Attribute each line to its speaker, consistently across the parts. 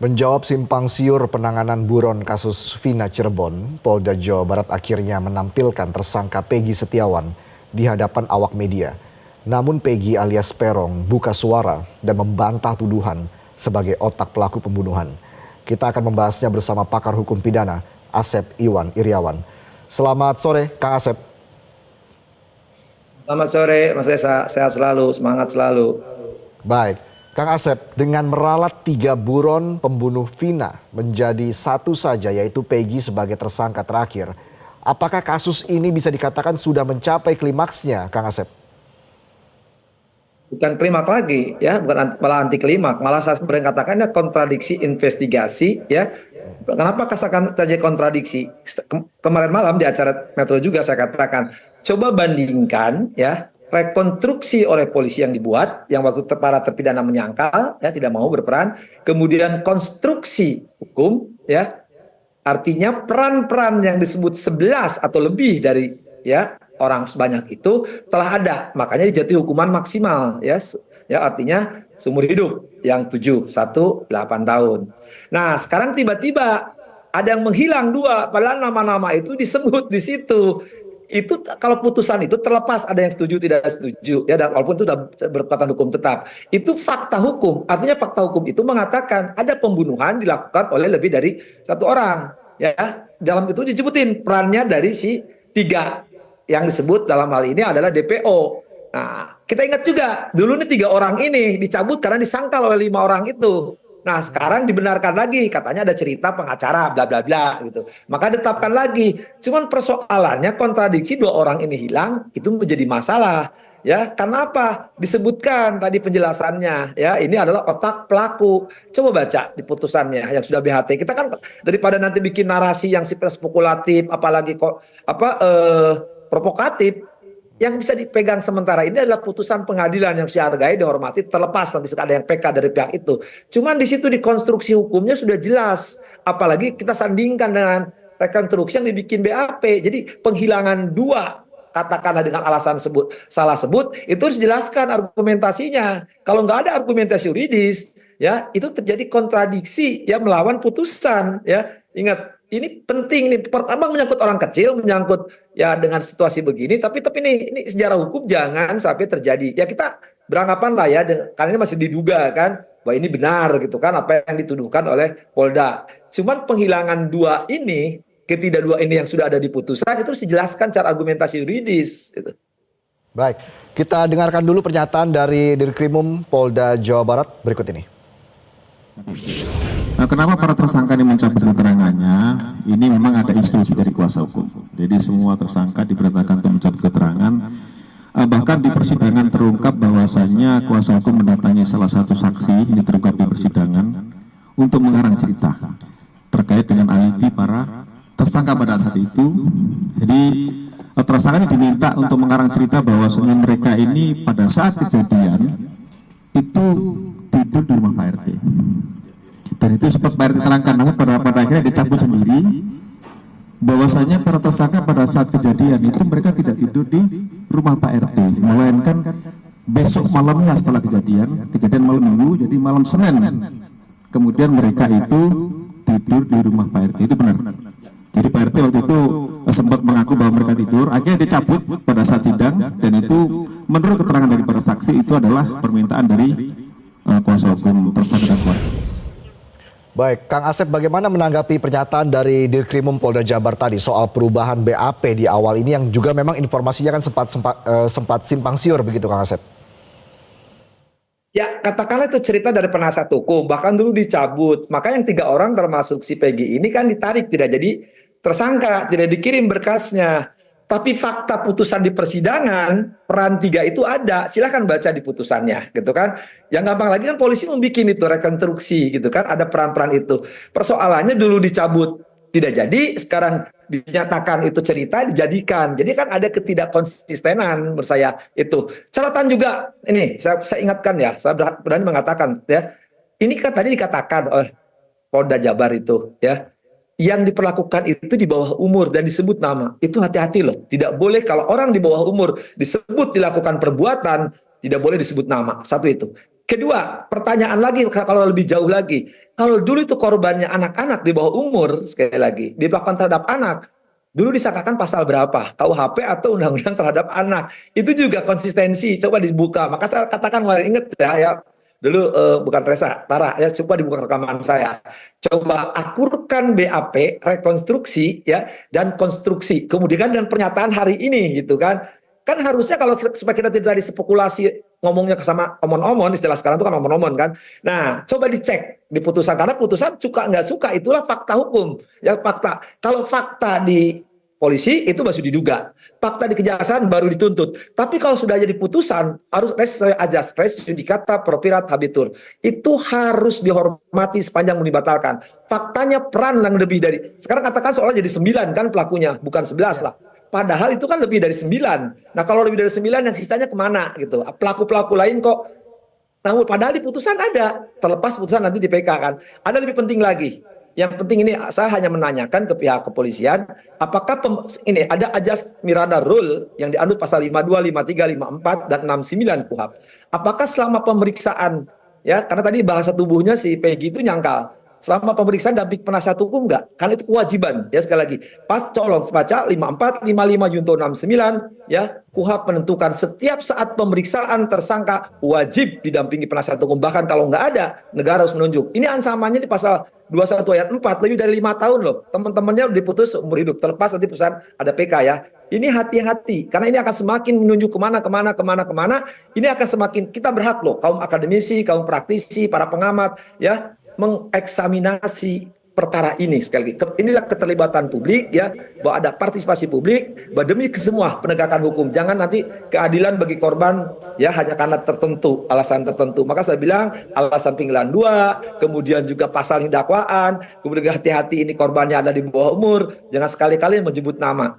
Speaker 1: Menjawab simpang siur penanganan buron kasus Vina Cirebon, Polda Jawa Barat akhirnya menampilkan tersangka Peggy Setiawan di hadapan awak media. Namun Peggy alias Peron buka suara dan membantah tuduhan sebagai otak pelaku pembunuhan. Kita akan membahasnya bersama pakar hukum pidana Asep Iwan Iryawan. Selamat sore, Kang Asep.
Speaker 2: Selamat sore, Mas Esa. Sehat selalu, semangat selalu.
Speaker 1: Baik. Kang Asep, dengan meralat 3 buron pembunuh Vina menjadi satu saja yaitu Peggy sebagai tersangka terakhir. Apakah kasus ini bisa dikatakan sudah mencapai klimaksnya, Kang Asep?
Speaker 2: Bukan klimaks lagi, ya, bukan malah anti klimaks, malah saya sering katakannya kontradiksi investigasi, ya. Kenapa katakan saja kontradiksi? Kemarin malam di acara Metro juga saya katakan, coba bandingkan, ya, rekonstruksi oleh polisi yang dibuat, yang waktu para terpidana menyangkal, ya, tidak mau berperan, kemudian konstruksi hukum, ya, artinya peran-peran yang disebut 11 atau lebih dari, ya, orang sebanyak itu telah ada, makanya dijatuhi hukuman maksimal, ya, ya, artinya seumur hidup, yang 7, 1, 8 tahun. Nah, sekarang tiba-tiba ada yang menghilang 2, padahal nama-nama itu disebut di situ. Itu kalau putusan itu terlepas ada yang setuju tidak setuju, ya, dan walaupun itu sudah berkekuatan hukum tetap, itu fakta hukum. Artinya fakta hukum itu mengatakan ada pembunuhan dilakukan oleh lebih dari 1 orang, ya. Dalam itu disebutin perannya dari si 3 yang disebut dalam hal ini adalah DPO. Nah, kita ingat juga dulu nih 3 orang ini dicabut karena disangkal oleh 5 orang itu. Nah, sekarang dibenarkan lagi, katanya ada cerita pengacara, bla bla bla gitu. Maka ditetapkan lagi. Cuman persoalannya kontradiksi 2 orang ini hilang, itu menjadi masalah. Ya, karena apa? Disebutkan tadi penjelasannya, ya, ini adalah otak pelaku. Coba baca di putusannya yang sudah BHT. Kita kan daripada nanti bikin narasi yang spekulatif, apalagi kok provokatif, yang bisa dipegang sementara ini adalah putusan pengadilan yang dihargai, dihormati, terlepas nanti ada yang PK dari pihak itu. Cuman di situ di konstruksi hukumnya sudah jelas, apalagi kita sandingkan dengan rekonstruksi yang dibikin BAP. Jadi penghilangan 2, katakanlah dengan alasan salah sebut, itu harus dijelaskan argumentasinya. Kalau nggak ada argumentasi yuridis, ya, itu terjadi kontradiksi, ya, melawan putusan, ya. Ingat, ini penting nih. Pertama menyangkut orang kecil, menyangkut, ya, dengan situasi begini. Tapi ini sejarah hukum jangan sampai terjadi. Ya, kita beranggapan lah, ya, karena ini masih diduga kan bahwa ini benar gitu kan apa yang dituduhkan oleh Polda. Cuman penghilangan 2 ini, ketidak 2 ini yang sudah ada di putusan itu harus dijelaskan secara argumentasi yuridis. Gitu.
Speaker 1: Baik, kita dengarkan dulu pernyataan dari Dirkrimum Polda Jawa Barat berikut ini.
Speaker 3: Nah, kenapa para tersangka ini mencabut keterangannya? Ini memang ada instruksi dari kuasa hukum. Jadi semua tersangka diperintahkan untuk mencabut keterangan. Bahkan di persidangan terungkap bahwasannya kuasa hukum mendatangi salah satu saksi, ini terungkap di persidangan, untuk mengarang cerita terkait dengan alibi para tersangka pada saat itu. Jadi tersangka ini diminta untuk mengarang cerita bahwasannya mereka ini pada saat kejadian itu tidur di rumah Pak RT. Dan itu sempat Pak RT terangkan, namun pada akhirnya dicabut sendiri bahwasanya para tersangka pada saat kejadian itu mereka tidak tidur di rumah Pak RT, melainkan besok malamnya setelah kejadian malam Minggu, jadi malam Senin, kemudian mereka itu tidur di rumah Pak RT. Itu benar. Jadi Pak RT waktu itu sempat mengaku bahwa mereka tidur, akhirnya dicabut pada saat sidang, dan itu menurut keterangan dari para saksi itu adalah permintaan dari kuasa hukum tersangka dan keluarga.
Speaker 1: Baik, Kang Asep, bagaimana menanggapi pernyataan dari Dirkrimum Polda Jabar tadi soal perubahan BAP di awal ini yang juga memang informasinya kan sempat simpang siur begitu, Kang Asep?
Speaker 2: Ya, katakanlah itu cerita dari penasihat hukum, bahkan dulu dicabut. Maka yang 3 orang termasuk si Peggy ini kan ditarik, tidak jadi tersangka, tidak dikirim berkasnya. Tapi fakta putusan di persidangan, peran 3 itu ada. Silahkan baca di putusannya, gitu kan. Yang gampang lagi kan polisi membuat itu, rekonstruksi, gitu kan. Ada peran-peran itu. Persoalannya dulu dicabut, tidak jadi. Sekarang dinyatakan itu cerita, dijadikan. Jadi kan ada ketidakkonsistenan menurut saya itu. Catatan juga, ini saya ingatkan ya, saya berani mengatakan, ya. Ini kan tadi dikatakan oleh Polda Jabar itu, ya. Yang diperlakukan itu di bawah umur dan disebut nama, itu hati-hati loh. Tidak boleh kalau orang di bawah umur disebut dilakukan perbuatan, tidak boleh disebut nama. Satu itu. Kedua, pertanyaan lagi kalau lebih jauh lagi. Kalau dulu itu korbannya anak-anak di bawah umur, sekali lagi, dilakukan terhadap anak, dulu disangkakan pasal berapa? KUHP atau undang-undang terhadap anak? Itu juga konsistensi, coba dibuka. Maka saya katakan kemarin, ingat ya dulu bukan Reza, Tara, ya coba dibuka rekaman saya. Coba akurkan BAP, rekonstruksi ya dan konstruksi, kemudian dan pernyataan hari ini gitu kan. Kan harusnya kalau supaya kita tidak dispekulasi ngomongnya sama omon-omon, istilah sekarang itu kan omon-omon kan. Nah, coba dicek di putusan, karena putusan suka nggak suka itulah fakta hukum. Ya fakta. Kalau fakta di polisi itu masih diduga, fakta di kejaksaan baru dituntut. Tapi kalau sudah jadi putusan harus res judicata propirat habetur. Itu harus dihormati sepanjang dibatalkan. Faktanya peran yang lebih dari, sekarang katakan soalnya jadi 9 kan pelakunya, bukan 11 lah. Padahal itu kan lebih dari 9. Nah kalau lebih dari 9 yang sisanya kemana gitu. Pelaku-pelaku lain kok. Namun padahal di putusan ada. Terlepas putusan nanti di PK kan. Ada lebih penting lagi. Yang penting ini saya hanya menanyakan ke pihak kepolisian. Apakah ini ada ajas Miranda Rule yang dianut pasal 52, 53, 54, dan 69 KUHP. Apakah selama pemeriksaan, ya karena tadi bahasa tubuhnya si Peggy itu nyangkal. Selama pemeriksaan damping penasihat hukum enggak? Karena itu kewajiban. Ya sekali lagi, pas colong baca 54, 55 junto 69 ya, KUHP menentukan setiap saat pemeriksaan tersangka wajib didampingi penasihat hukum. Bahkan kalau enggak ada, negara harus menunjuk. Ini ancamannya di pasal 21 ayat 4 lebih dari 5 tahun loh. Teman-temannya diputus seumur hidup. Terlepas nanti putusan ada PK ya. Ini hati-hati karena ini akan semakin menunjuk kemana. Ini akan semakin kita berhak loh, kaum akademisi, kaum praktisi, para pengamat ya, mengeksaminasi perkara ini. Sekali lagi, inilah keterlibatan publik ya, bahwa ada partisipasi publik demi semua penegakan hukum. Jangan nanti keadilan bagi korban ya hanya karena tertentu, alasan tertentu. Maka saya bilang alasan pengadilan 2, kemudian juga pasal dakwaan, kemudian hati-hati ini korbannya ada di bawah umur, jangan sekali-kali menyebut nama.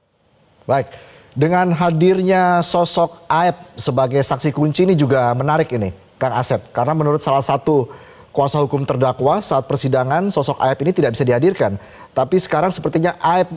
Speaker 1: Baik, dengan hadirnya sosok Aep sebagai saksi kunci ini juga menarik ini, Kang Asep. Karena menurut salah satu kuasa hukum terdakwa saat persidangan sosok Aep ini tidak bisa dihadirkan. Tapi sekarang sepertinya Aep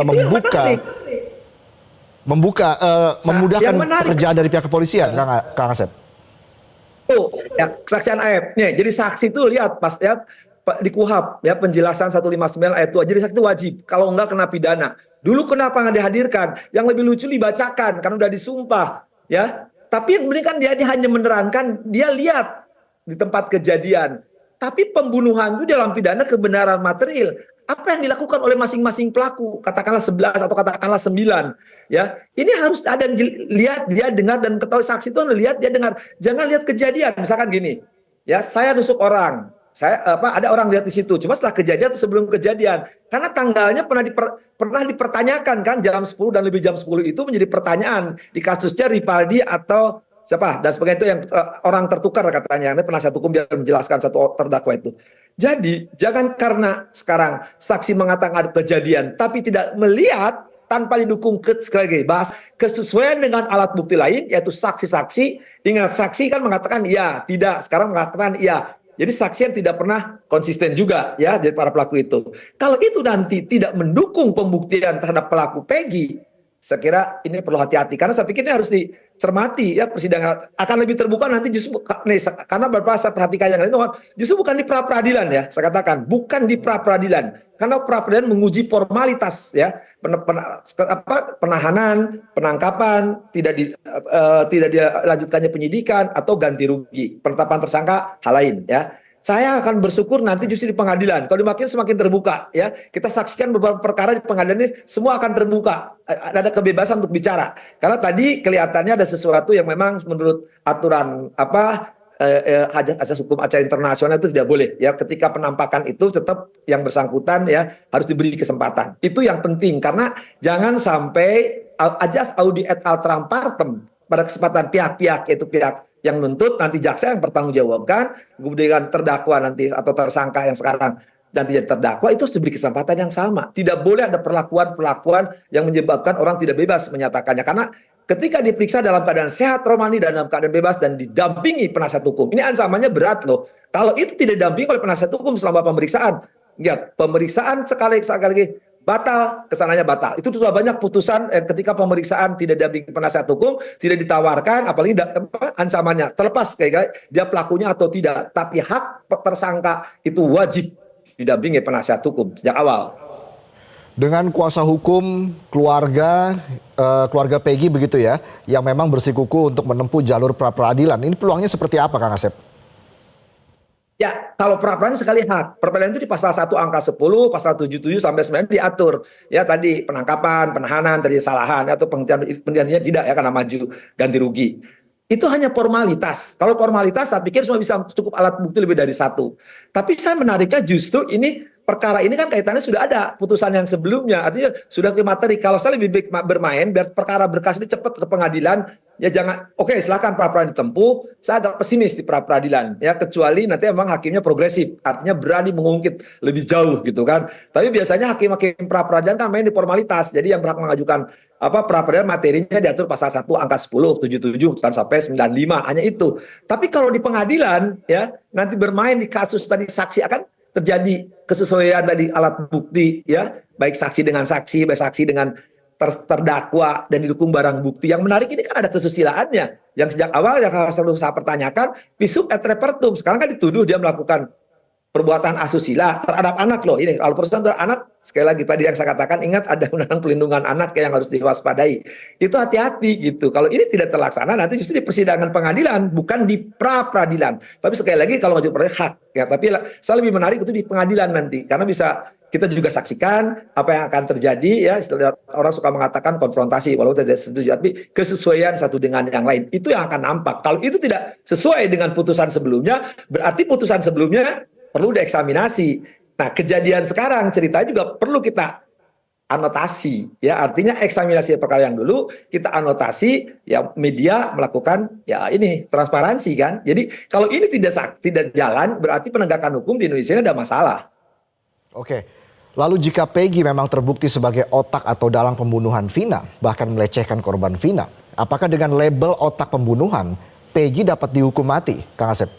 Speaker 1: memudahkan pekerjaan dari pihak kepolisian, Kang Asep.
Speaker 2: Oh, ya, kesaksian Aep. Nih, jadi saksi itu lihat pas ya di KUHP ya penjelasan 159 ayat 2. Jadi saksi itu wajib, kalau enggak kena pidana. Dulu kenapa nggak dihadirkan? Yang lebih lucu dibacakan karena udah disumpah ya. Tapi yang penting kan dia hanya menerangkan, dia lihat di tempat kejadian. Tapi pembunuhan itu dalam pidana kebenaran material. Apa yang dilakukan oleh masing-masing pelaku, katakanlah 11 atau katakanlah 9, ya. Ini harus ada yang lihat, dia dengar, dan ketahui saksi itu lihat, dia dengar. Jangan lihat kejadian, misalkan gini, ya, saya nusuk orang, ada orang lihat di situ, cuma setelah kejadian atau sebelum kejadian, karena tanggalnya pernah dipertanyakan kan, jam 10 dan lebih jam 10 itu menjadi pertanyaan di kasusnya Ripaldi atau siapa dan sebagainya, itu yang orang tertukar katanya. Ini penasihat hukum biar menjelaskan satu terdakwa itu. Jadi jangan karena sekarang saksi mengatakan ada kejadian tapi tidak melihat, tanpa didukung sekali lagi bahas kesesuaian dengan alat bukti lain, yaitu saksi-saksi. Ingat, saksi kan mengatakan iya, tidak, sekarang mengatakan iya. Jadi saksi yang tidak pernah konsisten juga ya dari para pelaku itu. Kalau itu nanti tidak mendukung pembuktian terhadap pelaku Peggy, saya kira ini perlu hati-hati, karena saya pikir ini harus dicermati ya, persidangan akan lebih terbuka nanti justru nih, karena beberapa saya perhatikan yang lain justru bukan di pra peradilan ya, saya katakan bukan di pra peradilan, karena pra peradilan menguji formalitas ya, penahanan, penangkapan, tidak dilanjutkannya penyidikan atau ganti rugi, penetapan tersangka, hal lain ya. Saya akan bersyukur nanti justru di pengadilan. Kalau semakin terbuka, ya kita saksikan beberapa perkara di pengadilan ini semua akan terbuka, ada kebebasan untuk bicara. Karena tadi kelihatannya ada sesuatu yang memang menurut aturan asas hukum acara internasional itu tidak boleh. Ya, ketika penampakan itu tetap yang bersangkutan ya harus diberi kesempatan. Itu yang penting, karena jangan sampai ajas audi et alteram partem pada kesempatan pihak-pihak, yaitu pihak yang nuntut, nanti jaksa yang bertanggungjawabkan, kemudian terdakwa nanti atau tersangka yang sekarang nanti jadi terdakwa, itu harus diberi kesempatan yang sama. Tidak boleh ada perlakuan-perlakuan yang menyebabkan orang tidak bebas menyatakannya. Karena ketika diperiksa dalam keadaan sehat rohani dan dalam keadaan bebas dan didampingi penasihat hukum, ini ancamannya berat loh. Kalau itu tidak didampingi oleh penasihat hukum selama pemeriksaan, lihat, pemeriksaan sekali lagi batal, kesananya batal. Itu sudah banyak putusan ketika pemeriksaan tidak didampingi penasihat hukum, tidak ditawarkan, apalagi ancamannya. Terlepas kayak dia pelakunya atau tidak, tapi hak tersangka itu wajib didampingi penasihat hukum sejak awal.
Speaker 1: Dengan kuasa hukum keluarga Peggy begitu ya, yang memang bersikukuh untuk menempuh jalur pra-peradilan, ini peluangnya seperti apa Kang Asep?
Speaker 2: Ya, kalau pra-peradilan sekali hak. Pra-peradilan itu di pasal 1 angka 10, pasal 77 sampai 9 diatur. Ya tadi penangkapan, penahanan, tadi kesalahan atau penghentiannya tidak ya karena maju ganti rugi. Itu hanya formalitas. Kalau formalitas saya pikir semua bisa cukup alat bukti lebih dari satu. Tapi saya menariknya justru ini perkara ini kan kaitannya sudah ada putusan yang sebelumnya. Artinya sudah ke materi. Kalau saya lebih baik bermain biar perkara berkas ini cepat ke pengadilan, ya jangan silakan pra-peradilan ditempuh. Saya agak pesimis di pra-peradilan ya, kecuali nanti memang hakimnya progresif, artinya berani mengungkit lebih jauh gitu kan. Tapi biasanya hakim-hakim pra-peradilan kan main di formalitas. Jadi yang berhak mengajukan pra-peradilan materinya diatur pasal 1 angka 10, 77 sampai 95, hanya itu. Tapi kalau di pengadilan ya nanti bermain di kasus tadi saksi akan terjadi kesesuaian tadi alat bukti ya, baik saksi dengan saksi, baik saksi dengan terdakwa dan didukung barang bukti. Yang menarik ini kan ada kesusilaannya yang sejak awal yang selalu saya pertanyakan, visum et repertum. Sekarang kan dituduh dia melakukan perbuatan asusila terhadap anak loh. Ini kalau perbuatan terhadap anak, sekali lagi tadi yang saya katakan, ingat ada undang-undang pelindungan anak yang harus diwaspadai. Itu hati-hati gitu. Kalau ini tidak terlaksana nanti justru di persidangan pengadilan, bukan di pra-peradilan. Tapi sekali lagi kalau ngajukan perkara hak ya, tapi saya lebih menarik itu di pengadilan nanti karena bisa kita juga saksikan apa yang akan terjadi ya. Orang suka mengatakan konfrontasi walaupun tidak setuju, tapi kesesuaian satu dengan yang lain itu yang akan nampak. Kalau itu tidak sesuai dengan putusan sebelumnya, berarti putusan sebelumnya perlu dieksaminasi. Nah, kejadian sekarang ceritanya juga perlu kita anotasi ya, artinya eksaminasi perkara yang dulu kita anotasi ya, media melakukan ya ini transparansi kan. Jadi kalau ini tidak jalan, berarti penegakan hukum di Indonesia ini ada masalah.
Speaker 1: Oke. Lalu jika Peggy memang terbukti sebagai otak atau dalang pembunuhan Vina, bahkan melecehkan korban Vina, apakah dengan label otak pembunuhan, Peggy dapat dihukum mati, Kang Asep?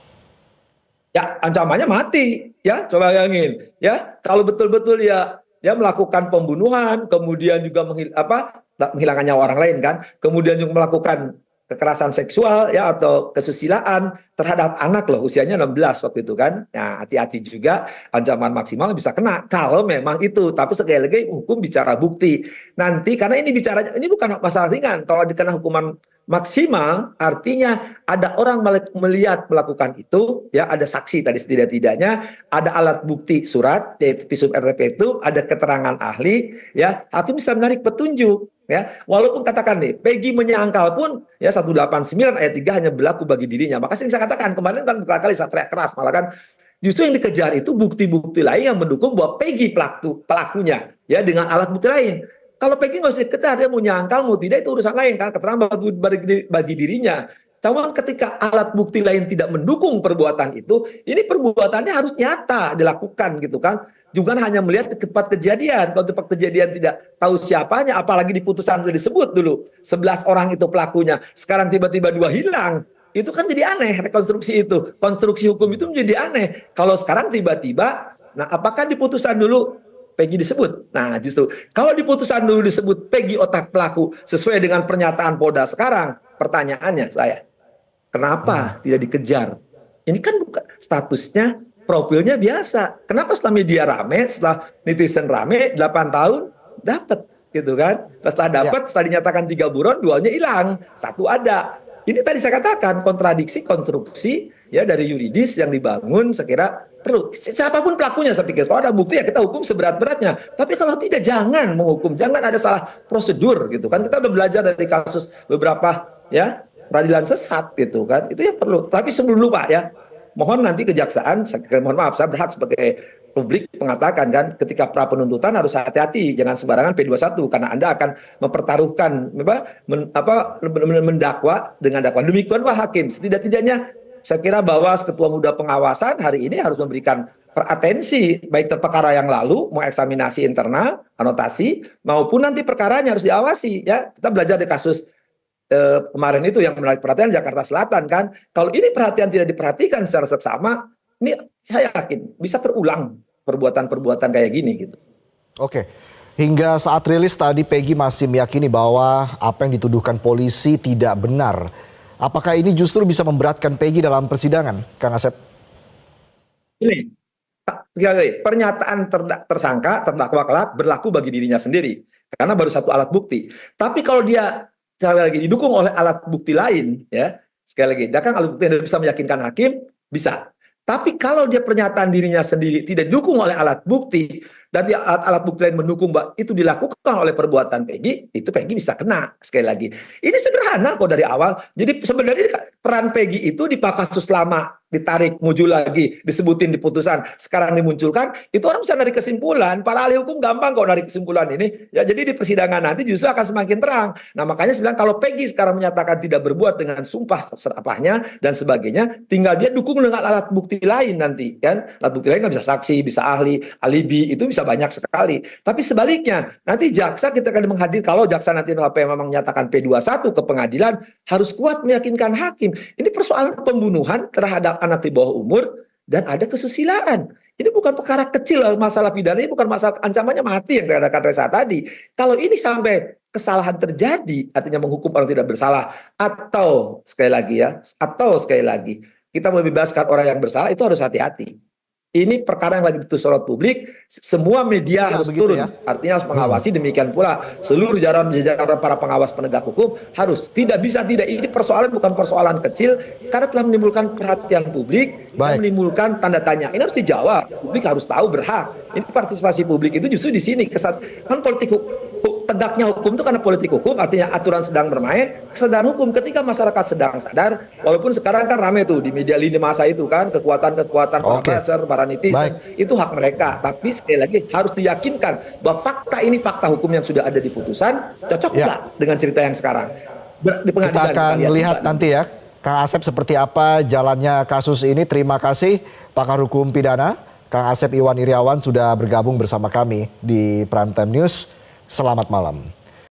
Speaker 2: Ya, ancamannya mati. Ya, coba bayangin. Ya, kalau betul-betul ya melakukan pembunuhan, kemudian juga menghilangkan nyawa orang lain kan, kemudian juga melakukan kekerasan seksual ya atau kesusilaan terhadap anak loh, usianya 16 waktu itu kan. Nah, hati-hati juga, ancaman maksimal bisa kena kalau memang itu. Tapi sekali lagi hukum bicara bukti. Nanti karena ini bicaranya ini bukan masalah ringan. Kalau dikena hukuman maksimal artinya ada orang melihat melakukan itu ya, ada saksi tadi setidak-tidaknya, ada alat bukti surat yaitu visum et repertum, ada keterangan ahli ya, hakim bisa menarik petunjuk. Ya, walaupun katakan nih Peggy menyangkal pun ya 189 ayat 3 hanya berlaku bagi dirinya. Maka sering saya katakan kemarin kan berkali-kali saya teriak keras, malah kan justru yang dikejar itu bukti-bukti lain yang mendukung bahwa Peggy pelakunya ya, dengan alat bukti lain. Kalau Peggy nggak usah dikejar, dia mau nyangkal mau tidak itu urusan lain kan, keterangan bagi dirinya. Cuman ketika alat bukti lain tidak mendukung perbuatan itu, ini perbuatannya harus nyata dilakukan gitu kan. Juga hanya melihat ke tempat kejadian. Kalau tempat kejadian tidak tahu siapanya, apalagi di putusan sudah disebut dulu 11 orang itu pelakunya. Sekarang tiba-tiba 2 hilang. Itu kan jadi aneh rekonstruksi itu. Konstruksi hukum itu menjadi aneh. Kalau sekarang tiba-tiba, nah apakah di putusan dulu Peggy disebut? Nah justru kalau di putusan dulu disebut Peggy otak pelaku sesuai dengan pernyataan Polda sekarang, pertanyaannya saya, kenapa tidak dikejar? Ini kan bukan statusnya, profilnya biasa. Kenapa setelah media rame, setelah netizen rame, 8 tahun dapat gitu kan? Setelah dapat, setelah dinyatakan 3 buron, 2-nya hilang, 1 ada. Ini tadi saya katakan kontradiksi konstruksi ya dari yuridis yang dibangun, saya kira perlu. Siapapun pelakunya saya pikir, kalau ada bukti ya kita hukum seberat-beratnya. Tapi kalau tidak jangan menghukum, jangan ada salah prosedur gitu kan. Kita udah belajar dari kasus beberapa ya peradilan sesat gitu kan. Itu yang perlu. Tapi sebelum lupa ya, mohon nanti kejaksaan, mohon maaf saya berhak sebagai publik mengatakan kan, ketika pra penuntutan harus hati-hati, jangan sembarangan P21 karena Anda akan mempertaruhkan mendakwa dengan dakwaan. Demikian Pak Hakim, setidak-tidaknya saya kira Bawas Ketua Muda Pengawasan hari ini harus memberikan peratensi baik perkara yang lalu mau eksaminasi internal, anotasi, maupun nanti perkaranya harus diawasi ya. Kita belajar di kasus kemarin itu yang menarik perhatian Jakarta Selatan kan. Kalau ini perhatian tidak diperhatikan secara seksama, ini saya yakin bisa terulang perbuatan-perbuatan kayak gini gitu.
Speaker 1: Oke, hingga saat rilis tadi Peggy masih meyakini bahwa apa yang dituduhkan polisi tidak benar. Apakah ini justru bisa memberatkan Peggy dalam persidangan, Kang Asep?
Speaker 2: Ini pernyataan tersangka, terdakwa kelak berlaku bagi dirinya sendiri karena baru satu alat bukti. Tapi kalau dia sekali lagi didukung oleh alat bukti lain, ya sekali lagi, dia kan alat bukti yang bisa meyakinkan hakim bisa. Tapi kalau dia pernyataan dirinya sendiri tidak didukung oleh alat bukti dan alat bukti lain mendukung bahwa itu dilakukan oleh perbuatan Peggy, itu Peggy bisa kena sekali lagi. Ini sederhana kok dari awal. Jadi sebenarnya peran Peggy itu di kasus lama ditarik, muncul lagi, disebutin di putusan, sekarang dimunculkan, itu orang bisa dari kesimpulan. Para ahli hukum gampang kok dari kesimpulan ini. Ya, jadi di persidangan nanti justru akan semakin terang. Nah, makanya saya bilang kalau Peggy sekarang menyatakan tidak berbuat dengan sumpah serapahnya dan sebagainya, tinggal dia dukung dengan alat bukti lain nanti, kan? Alat bukti lain kan bisa saksi, bisa ahli, alibi, itu bisa banyak sekali. Tapi sebaliknya, nanti jaksa kita akan menghadir, kalau jaksa nanti memang menyatakan P21 ke pengadilan, harus kuat meyakinkan hakim. Ini persoalan pembunuhan terhadap anak di bawah umur dan ada kesusilaan. Ini bukan perkara kecil, masalah pidana ini bukan masalah ancamannya mati yang dikatakan Reza tadi. Kalau ini sampai kesalahan terjadi, artinya menghukum orang tidak bersalah, atau sekali lagi kita membebaskan orang yang bersalah, itu harus hati-hati. Ini perkara yang lagi disorot publik, semua media harus turun, ya? Artinya harus mengawasi. Demikian pula seluruh jajaran para pengawas penegak hukum harus tidak ini persoalan bukan persoalan kecil karena telah menimbulkan perhatian publik dan menimbulkan tanda tanya. Ini harus dijawab, publik harus tahu berhak. Ini partisipasi publik itu justru di sini kan politik tegaknya hukum itu karena politik hukum, artinya aturan sedang bermain, kesadaran hukum ketika masyarakat sedang sadar, walaupun sekarang kan rame tuh di media lini masa itu kan, kekuatan-kekuatan para buzzer, para netizen, itu hak mereka. Tapi sekali lagi harus diyakinkan bahwa fakta ini fakta hukum yang sudah ada di putusan, cocok nggak dengan cerita yang sekarang? Di pengadilan
Speaker 1: kita akan lihat nanti ya, Kang Asep, seperti apa jalannya kasus ini. Terima kasih pakar hukum pidana, Kang Asep Iwan Iriawan sudah bergabung bersama kami di Prime Time News. Selamat malam.